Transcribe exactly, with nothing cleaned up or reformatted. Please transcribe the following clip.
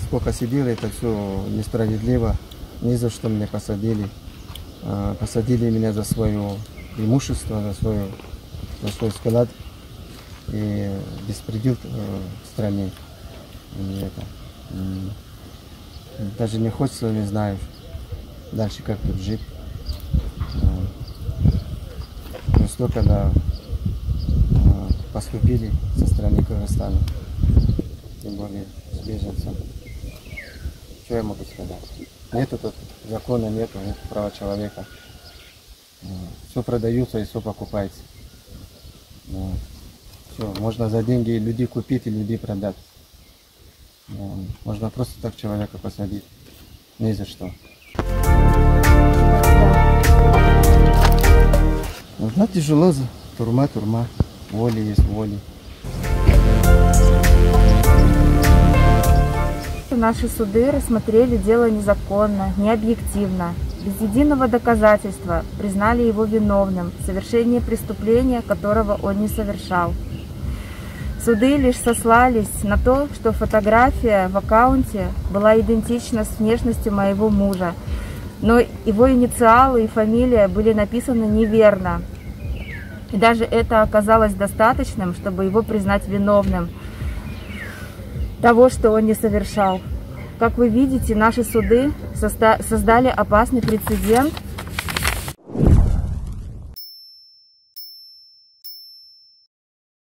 сколько сидел, это все несправедливо. Ни за что меня посадили. Посадили меня за свое имущество, за, свое, за свой склад. И беспредел в стране. И это, даже не хочется, не знаю, дальше как тут жить. Но что, когда поступили со стороны Кыргызстана, тем более с беженцем, что я могу сказать? Нету тут закона, нету, нет права человека. Все продается и все покупается. Все, можно за деньги людей купить и людей продать. Можно просто так человека посадить. Ни за что. Ну, да, тяжело. Турма, турма. Воли есть воли. Наши суды рассмотрели дело незаконно, необъективно, без единого доказательства признали его виновным в совершении преступления, которого он не совершал. Суды лишь сослались на то, что фотография в аккаунте была идентична с внешностью моего мужа, но его инициалы и фамилия были написаны неверно. И даже это оказалось достаточным, чтобы его признать виновным того, что он не совершал. Как вы видите, наши суды создали опасный прецедент